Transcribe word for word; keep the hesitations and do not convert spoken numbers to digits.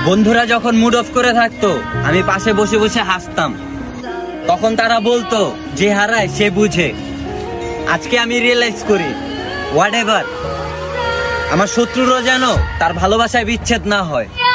বন্ধুরা যখন mood of করে থাকতো আমি পাশে বসে বসে হাসতাম। তখন তারা বলতো যে হারায় সে বুঝে। আজকে আমি রিয়েলাইজ করি হোয়াট এভার, আমার শত্রুরও যেন তার ভালোবাসায় বিচ্ছেদ না হয়।